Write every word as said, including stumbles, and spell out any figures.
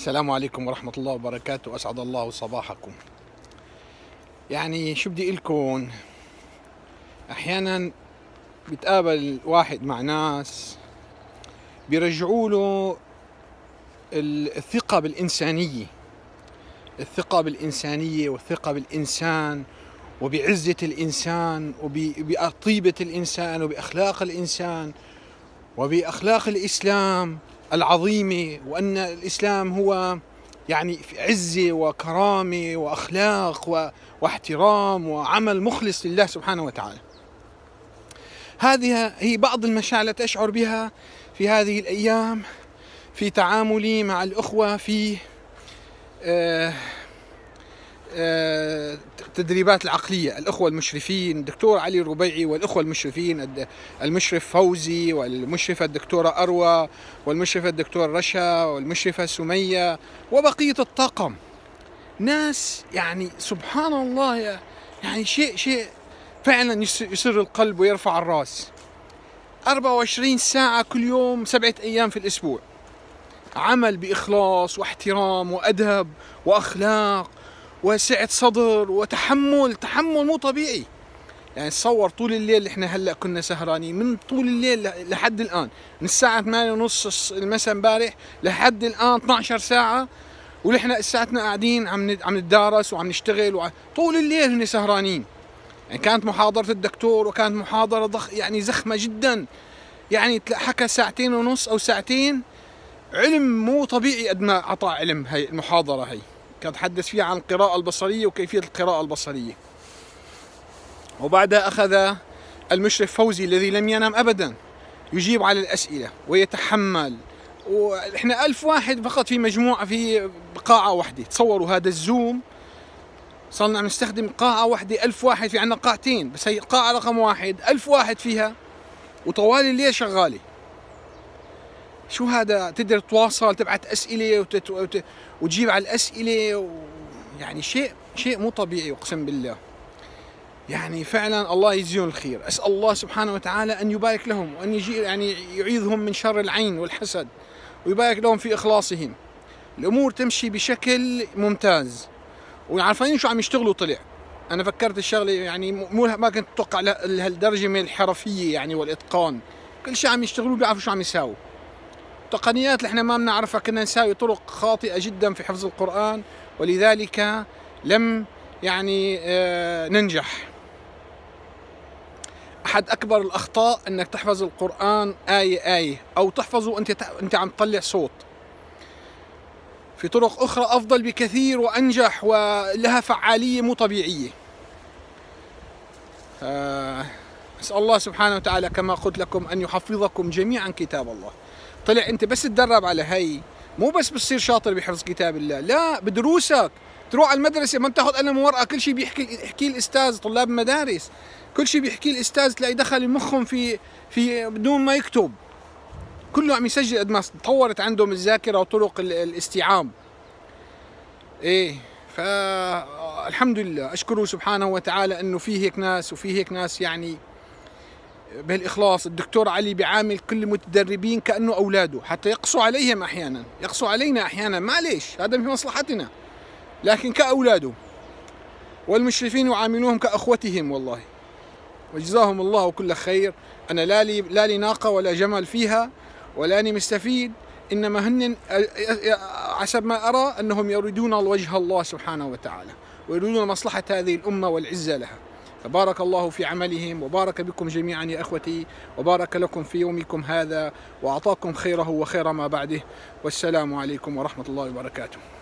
السلام عليكم ورحمة الله وبركاته. أسعد الله صباحكم. يعني شو بدي لكم، أحيانا بتقابل واحد مع ناس بيرجعوا له الثقة بالإنسانية الثقة بالإنسانية والثقة بالإنسان وبعزة الإنسان وبطيبة الإنسان وبأخلاق الإنسان وبأخلاق الإسلام العظيمة، وأن الإسلام هو يعني عزة وكرامة وأخلاق واحترام وعمل مخلص لله سبحانه وتعالى. هذه هي بعض المشاعر التي أشعر بها في هذه الأيام في تعاملي مع الأخوة في آه التدريبات العقلية، الأخوة المشرفين الدكتور علي الربيعي والأخوة المشرفين، المشرف فوزي والمشرفة الدكتورة أروى والمشرفة الدكتور رشا والمشرفة سمية وبقية الطاقم. ناس يعني سبحان الله، يعني شيء شيء فعلا يسر القلب ويرفع الرأس. أربعة وعشرين ساعة كل يوم، سبعة أيام في الأسبوع، عمل بإخلاص واحترام وأدب وأخلاق وسعة صدر وتحمل تحمل مو طبيعي. يعني تصور طول الليل اللي احنا هلا كنا سهرانين، من طول الليل لحد الآن، من الساعة ثمانية ونص المساء امبارح لحد الآن اثنعش عشر ساعة، ونحن لساتنا قاعدين عم عم نتدارس وعم نشتغل وع... طول الليل هن سهرانين. يعني كانت محاضرة الدكتور وكانت محاضرة ضخ يعني زخمة جدا، يعني حكى ساعتين ونص أو ساعتين، علم مو طبيعي قد ما أعطى علم. هي المحاضرة هي كان تحدث فيها عن القراءة البصرية وكيفية القراءة البصرية. وبعدها أخذ المشرف فوزي الذي لم ينام أبدا يجيب على الأسئلة ويتحمل، وإحنا ألف واحد فقط في مجموعة في قاعة واحدة. تصوروا هذا الزوم صرنا عم نستخدم قاعة واحدة، ألف واحد، في عنا قاعتين بس هي القاعة رقم واحد ألف واحد فيها وطوال الليل شغالة. شو هذا؟ تقدر تواصل، تبعت أسئلة وتت... وت... وتجيب على الأسئلة و... يعني شيء شيء مو طبيعي أقسم بالله. يعني فعلا الله يجزيهم الخير. أسأل الله سبحانه وتعالى أن يبارك لهم وأن يجي يعني يعيذهم من شر العين والحسد ويبارك لهم في إخلاصهم. الأمور تمشي بشكل ممتاز وعارفين شو عم يشتغلوا. طلع أنا فكرت الشغلة يعني مو ما كنت أتوقع لهالدرجة من الحرفية يعني والإتقان. كل شيء عم يشتغلوا بيعرفوا شو عم يساووا. تقنيات اللي احنا ما بنعرفها، كنا نساوي طرق خاطئة جدا في حفظ القرآن، ولذلك لم يعني اه ننجح. أحد أكبر الأخطاء أنك تحفظ القرآن آية آية أو تحفظه أنت أنت عم تطلع صوت. في طرق أخرى أفضل بكثير وأنجح ولها فعالية مو طبيعية. اه أسأل الله سبحانه وتعالى كما قلت لكم أن يحفظكم جميعا كتاب الله. طلع انت بس تدرب على هي، مو بس بتصير شاطر بحفظ كتاب الله، لا، بدروسك تروح على المدرسه ما بتاخذ قلم وورقه، كل شيء بيحكي يحكي الاستاذ. طلاب المدارس كل شيء بيحكي الاستاذ، تلاقي دخل مخهم في في بدون ما يكتب، كله عم يسجل قد ما تطورت عندهم الذاكره وطرق الاستيعاب. ايه، فالحمد لله اشكره سبحانه وتعالى انه في هيك ناس وفي هيك ناس يعني بالإخلاص. الدكتور علي بيعامل كل المتدربين كأنه أولاده، حتى يقسوا عليهم أحيانا، يقسوا علينا أحيانا، معليش هذا في مصلحتنا، لكن كأولاده. والمشرفين يعاملوهم كأخوتهم والله، وجزاهم الله كل خير. أنا لا لي لا لي ناقة ولا جمل فيها ولاني مستفيد، إنما هن حسب ما أرى أنهم يريدون وجه الله سبحانه وتعالى ويريدون مصلحة هذه الأمة والعزة لها. فبارك الله في عملهم وبارك بكم جميعا يا أخوتي، وبارك لكم في يومكم هذا وأعطاكم خيره وخير ما بعده. والسلام عليكم ورحمة الله وبركاته.